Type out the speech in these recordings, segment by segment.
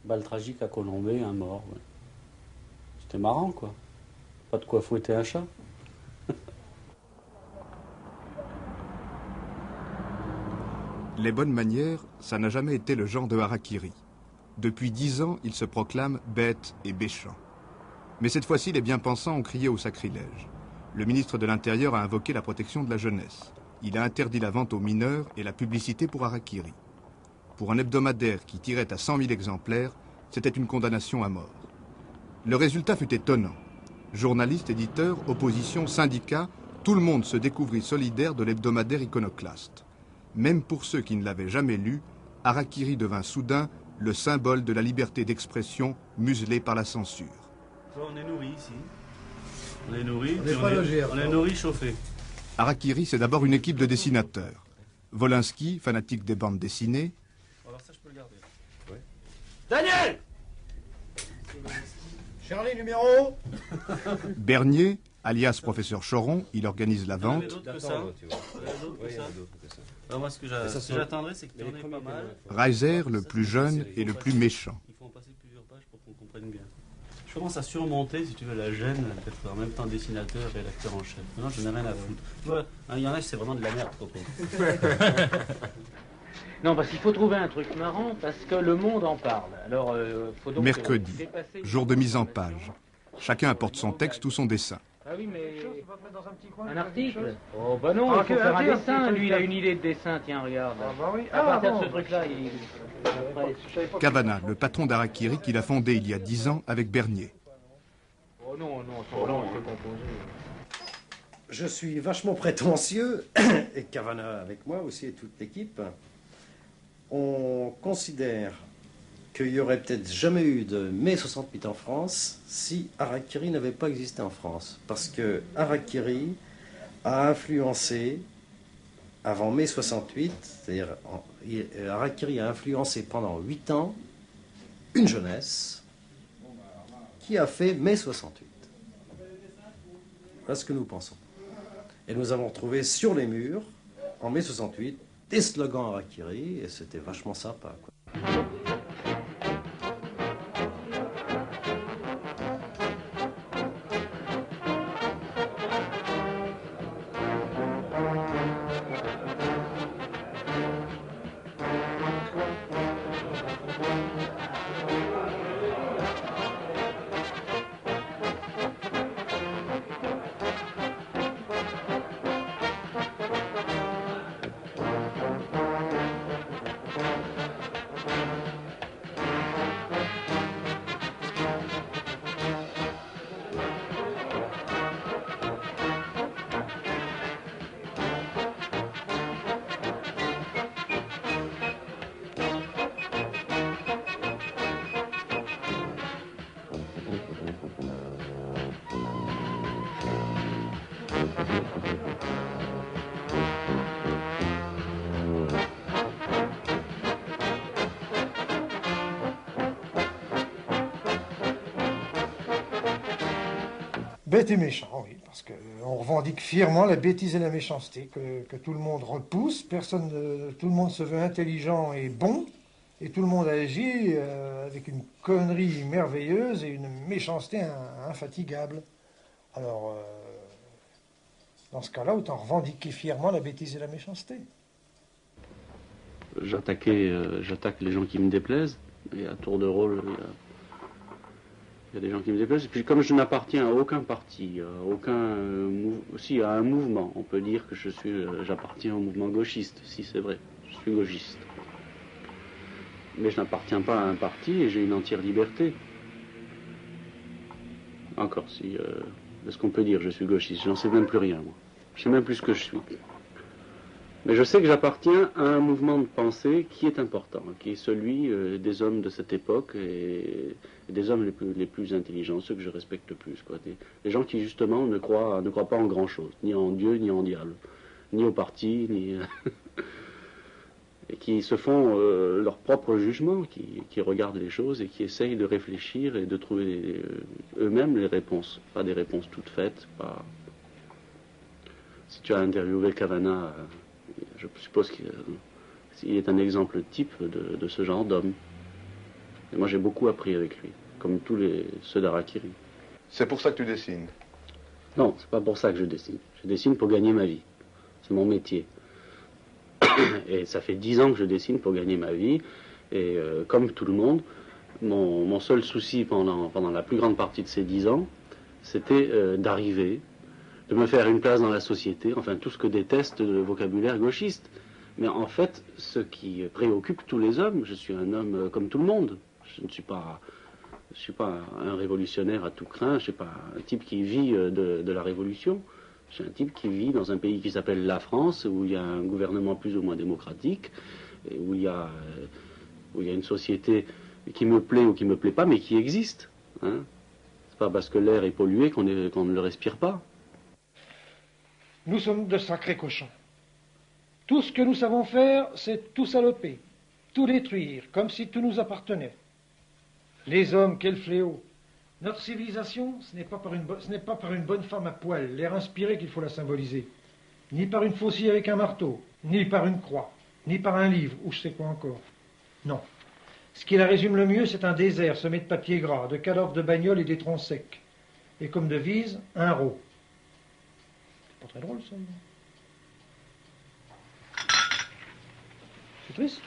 Balle tragique à Colombey, un mort. Ouais. C'était marrant, quoi. Pas de quoi fouetter un chat. Les bonnes manières, ça n'a jamais été le genre de Harakiri. Depuis 10 ans, il se proclame bête et méchant. Mais cette fois-ci, les bien-pensants ont crié au sacrilège. Le ministre de l'Intérieur a invoqué la protection de la jeunesse. Il a interdit la vente aux mineurs et la publicité pour Harakiri. Pour un hebdomadaire qui tirait à 100 000 exemplaires, c'était une condamnation à mort. Le résultat fut étonnant. Journalistes, éditeurs, opposition, syndicats, tout le monde se découvrit solidaire de l'hebdomadaire iconoclaste. Même pour ceux qui ne l'avaient jamais lu, Harakiri devint soudain le symbole de la liberté d'expression muselée par la censure. On est nourri ici. On est nourri, on est nourri chauffé. Harakiri, c'est d'abord une équipe de dessinateurs. Volinsky, fanatique des bandes dessinées. Alors ça, je peux le garder. Ouais. Daniel! Charlie, numéro. Bernier, alias professeur Choron, il organise la vente. Moi, ce que j'attendrais, c'est qu'il y en ait pas mal. Reiser, le plus jeune et le plus méchant. Il faut en passer plusieurs pages pour qu'on comprenne bien. Je commence à surmonter, si tu veux, la gêne d'être en même temps dessinateur et rédacteur en chef. Non, je n'ai rien à foutre. Tu vois, il y en a, c'est vraiment de la merde, Coco. Non, parce qu'il faut trouver un truc marrant, parce que le monde en parle. Alors, faut donc mercredi, jour de mise en page. Chacun apporte son texte ou son dessin. Ah oui, mais... Un article? Oh, bah non, il faut faire un dessin. Lui, il a une idée de dessin, tiens, regarde. Ah bah oui. À partir de ce truc-là, il... Cavana, le patron d'Harakiri qu'il a fondé il y a 10 ans avec Bernier. Oh non, son nom, c'est composé. Je suis vachement prétentieux, et Cavana avec moi aussi et toute l'équipe. On considère qu'il n'y aurait peut-être jamais eu de mai 68 en France si Harakiri n'avait pas existé en France. Parce que Harakiri a influencé, avant mai 68, c'est-à-dire Harakiri a influencé pendant 8 ans une jeunesse qui a fait mai 68. Voilà ce que nous pensons. Et nous avons trouvé sur les murs, en mai 68, des slogans Harakiri, et c'était vachement sympa, quoi. Bête et méchant, oui, parce qu'on revendique fièrement la bêtise et la méchanceté, que tout le monde repousse, tout le monde se veut intelligent et bon, et tout le monde agit avec une connerie merveilleuse et une méchanceté infatigable. Alors, dans ce cas-là, autant revendiquer fièrement la bêtise et la méchanceté. J'attaque les gens qui me déplaisent, et à tour de rôle, il y a des gens qui me déplaisent. Et puis comme je n'appartiens à aucun parti, aussi à un mouvement, on peut dire que j'appartiens au mouvement gauchiste, si c'est vrai, je suis gauchiste. Mais je n'appartiens pas à un parti et j'ai une entière liberté. Encore, est-ce qu'on peut dire je suis gauchiste? Je n'en sais même plus rien, moi. Je sais même plus ce que je suis. Mais je sais que j'appartiens à un mouvement de pensée qui est important, qui est celui des hommes de cette époque et des hommes les plus intelligents, ceux que je respecte le plus, quoi. Des gens qui justement ne croient pas en grand-chose, ni en Dieu, ni en diable, ni au parti, ni et qui se font leur propre jugement, qui regardent les choses et qui essayent de réfléchir et de trouver eux-mêmes les réponses, pas des réponses toutes faites. Si tu as interviewé Cavana, je suppose qu'il est un exemple type de ce genre d'homme. Et moi, j'ai beaucoup appris avec lui, comme tous ceux d'Harakiri. C'est pour ça que tu dessines? Non, c'est pas pour ça que je dessine. Je dessine pour gagner ma vie. C'est mon métier. Et ça fait 10 ans que je dessine pour gagner ma vie. Et comme tout le monde, mon seul souci pendant la plus grande partie de ces 10 ans, c'était d'arriver, de me faire une place dans la société, enfin tout ce que déteste le vocabulaire gauchiste. Mais en fait, ce qui préoccupe tous les hommes, je suis un homme comme tout le monde. Je ne suis pas un révolutionnaire à tout crin, je ne suis pas un type qui vit de la révolution. Je suis un type qui vit dans un pays qui s'appelle la France, où il y a un gouvernement plus ou moins démocratique, et où il y a une société qui me plaît ou qui ne me plaît pas, mais qui existe. Hein. C'est pas parce que l'air est pollué qu'on ne le respire pas. Nous sommes de sacrés cochons. Tout ce que nous savons faire, c'est tout saloper, tout détruire, comme si tout nous appartenait. Les hommes, quel fléau! Notre civilisation, ce n'est pas par une bonne femme à poil, l'air inspiré qu'il faut la symboliser, ni par une faucille avec un marteau, ni par une croix, ni par un livre, ou je sais quoi encore. Non. Ce qui la résume le mieux, c'est un désert semé de papier gras, de cadavres de bagnoles et des troncs secs. Et comme devise, un rot. C'est pas très drôle, ça. C'est triste.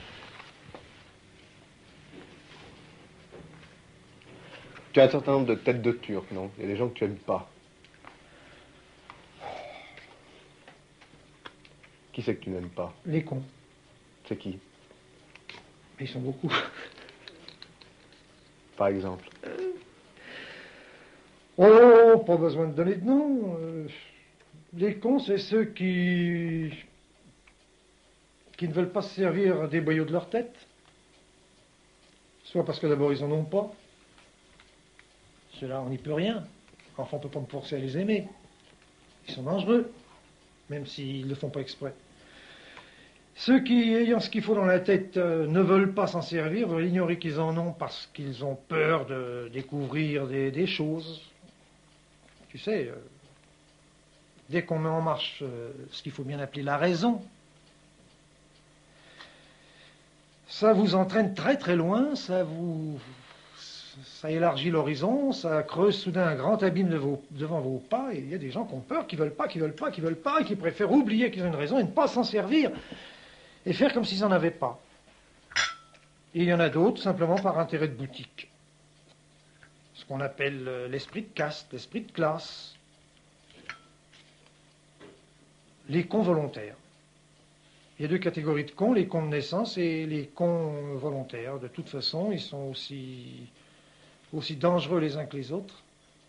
Tu as un certain nombre de têtes de Turcs, non? Il y a des gens que tu n'aimes pas. Qui c'est que tu n'aimes pas? Les cons. C'est qui? Ils sont beaucoup. Par exemple? Oh, pas besoin de donner de nom. Les cons, c'est ceux qui ne veulent pas se servir des boyaux de leur tête. Soit parce que d'abord ils en ont pas. Ceux-là, on n'y peut rien. Enfin, on ne peut pas me forcer à les aimer. Ils sont dangereux, même s'ils ne le font pas exprès. Ceux qui, ayant ce qu'il faut dans la tête, ne veulent pas s'en servir, veulent ignorer qu'ils en ont parce qu'ils ont peur de découvrir des choses. Tu sais, dès qu'on met en marche ce qu'il faut bien appeler la raison, ça vous entraîne très très loin, ça élargit l'horizon, ça creuse soudain un grand abîme devant vos pas, et il y a des gens qui ont peur, qui veulent pas, et qui préfèrent oublier qu'ils ont une raison et ne pas s'en servir, et faire comme s'ils n'en avaient pas. Et il y en a d'autres, simplement par intérêt de boutique. Ce qu'on appelle l'esprit de caste, l'esprit de classe. Les cons volontaires. Il y a deux catégories de cons, les cons de naissance et les cons volontaires. De toute façon, ils sont aussi dangereux les uns que les autres.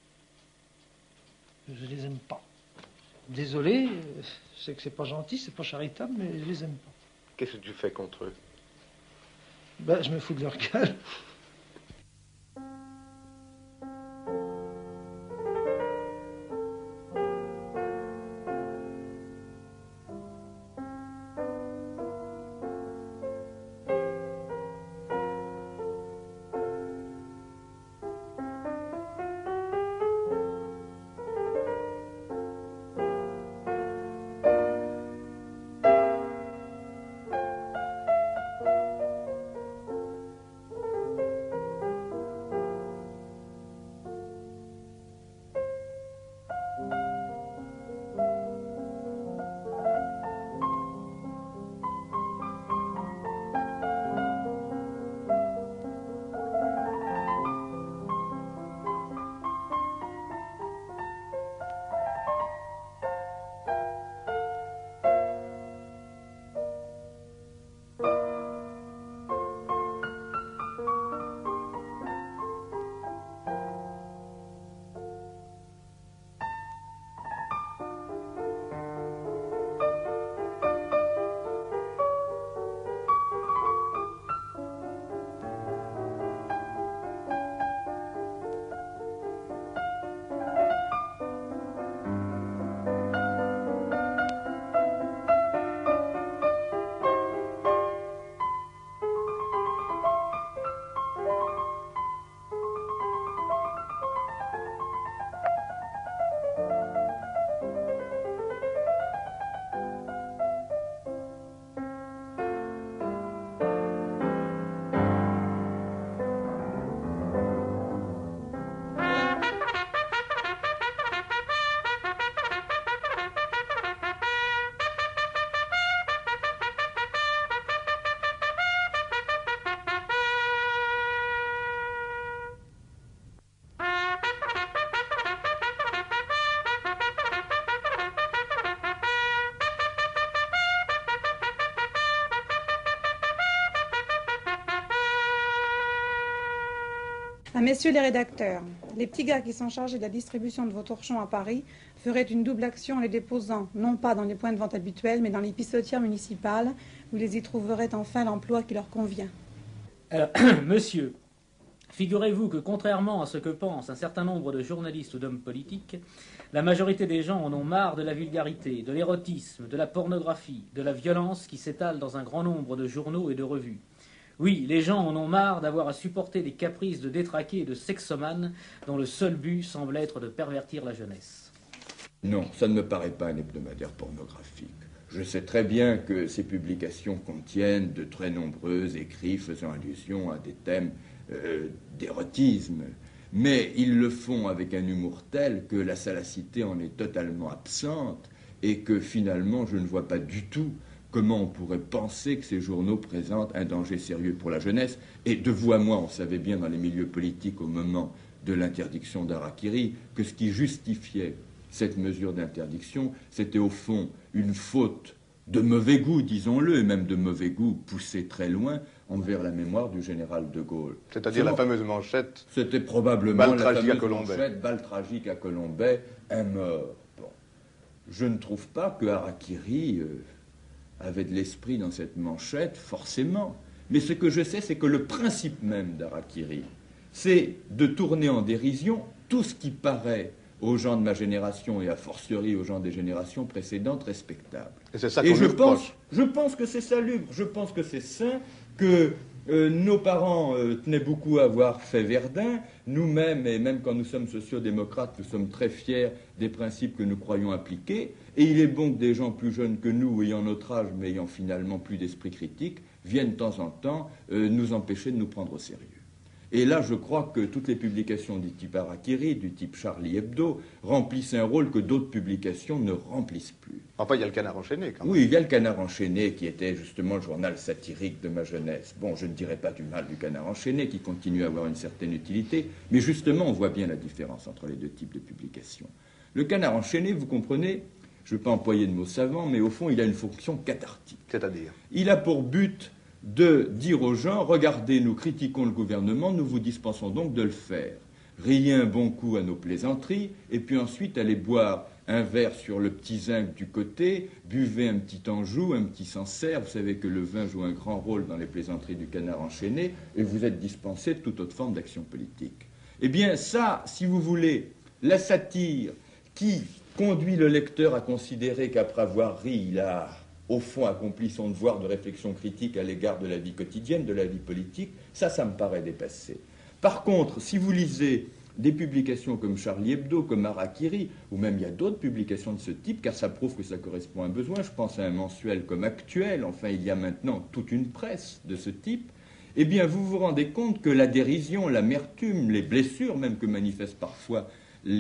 Je les aime pas. Désolé, je sais que c'est pas gentil, c'est pas charitable, mais je les aime pas. Qu'est-ce que tu fais contre eux? Ben, je me fous de leur gueule. À messieurs les rédacteurs, les petits gars qui sont chargés de la distribution de vos torchons à Paris feraient une double action en les déposant, non pas dans les points de vente habituels, mais dans les pissotières municipales, où ils y trouveraient enfin l'emploi qui leur convient. Alors, monsieur, figurez-vous que contrairement à ce que pensent un certain nombre de journalistes ou d'hommes politiques, la majorité des gens en ont marre de la vulgarité, de l'érotisme, de la pornographie, de la violence qui s'étale dans un grand nombre de journaux et de revues. Oui, les gens en ont marre d'avoir à supporter des caprices de détraqués et de sexomanes dont le seul but semble être de pervertir la jeunesse. Non, ça ne me paraît pas un hebdomadaire pornographique. Je sais très bien que ces publications contiennent de très nombreux écrits faisant allusion à des thèmes d'érotisme, mais ils le font avec un humour tel que la salacité en est totalement absente et que finalement je ne vois pas du tout comment on pourrait penser que ces journaux présentent un danger sérieux pour la jeunesse. Et de vous à moi, on savait bien dans les milieux politiques au moment de l'interdiction d'Harakiri que ce qui justifiait cette mesure d'interdiction, c'était au fond une faute de mauvais goût, disons-le, et même de mauvais goût poussé très loin envers la mémoire du général de Gaulle. C'est-à-dire la fameuse manchette. C'était probablement la fameuse manchette, balle tragique à Colombay, un mort. Bon. Je ne trouve pas que Harakiri avait de l'esprit dans cette manchette, forcément. Mais ce que je sais, c'est que le principe même d'Harakiri, c'est de tourner en dérision tout ce qui paraît aux gens de ma génération et a fortiori aux gens des générations précédentes respectables. Et c'est ça et qu'on je lui reproche. pense que c'est salubre, je pense que c'est sain, que nos parents tenaient beaucoup à avoir fait Verdun. Nous-mêmes, et même quand nous sommes sociodémocrates, nous sommes très fiers des principes que nous croyons appliquer. Et il est bon que des gens plus jeunes que nous, ayant notre âge, mais ayant finalement plus d'esprit critique, viennent de temps en temps nous empêcher de nous prendre au sérieux. Et là, je crois que toutes les publications du type Harakiri, du type Charlie Hebdo, remplissent un rôle que d'autres publications ne remplissent plus. Enfin, il y a le Canard enchaîné, quand même. Oui, il y a le Canard enchaîné, qui était justement le journal satirique de ma jeunesse. Bon, je ne dirais pas du mal du Canard enchaîné, qui continue à avoir une certaine utilité, mais justement, on voit bien la différence entre les deux types de publications. Le Canard enchaîné, vous comprenez, je ne veux pas employer de mots savants, mais au fond, il a une fonction cathartique. C'est-à-dire ? Il a pour but de dire aux gens, regardez, nous critiquons le gouvernement, nous vous dispensons donc de le faire. Riez un bon coup à nos plaisanteries, et puis ensuite allez boire un verre sur le petit zinc du côté, buvez un petit Anjou, un petit Sancerre, vous savez que le vin joue un grand rôle dans les plaisanteries du Canard enchaîné, et vous êtes dispensé de toute autre forme d'action politique. Eh bien ça, si vous voulez, la satire qui conduit le lecteur à considérer qu'après avoir ri, il a au fond accompli son devoir de réflexion critique à l'égard de la vie quotidienne, de la vie politique, ça me paraît dépassé. Par contre, si vous lisez des publications comme Charlie Hebdo, comme Harakiri, ou même il y a d'autres publications de ce type, car ça prouve que ça correspond à un besoin, je pense à un mensuel comme Actuel, enfin il y a maintenant toute une presse de ce type, eh bien vous vous rendez compte que la dérision, l'amertume, les blessures même que manifestent parfois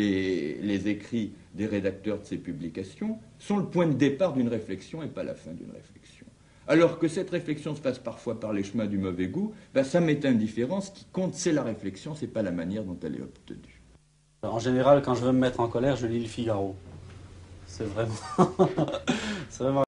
les écrits des rédacteurs de ces publications sont le point de départ d'une réflexion et pas la fin d'une réflexion. Alors que cette réflexion se passe parfois par les chemins du mauvais goût, ça m'est indifférent. Ce qui compte, c'est la réflexion, c'est pas la manière dont elle est obtenue. En général, quand je veux me mettre en colère, je lis le Figaro. C'est vraiment... c'est vraiment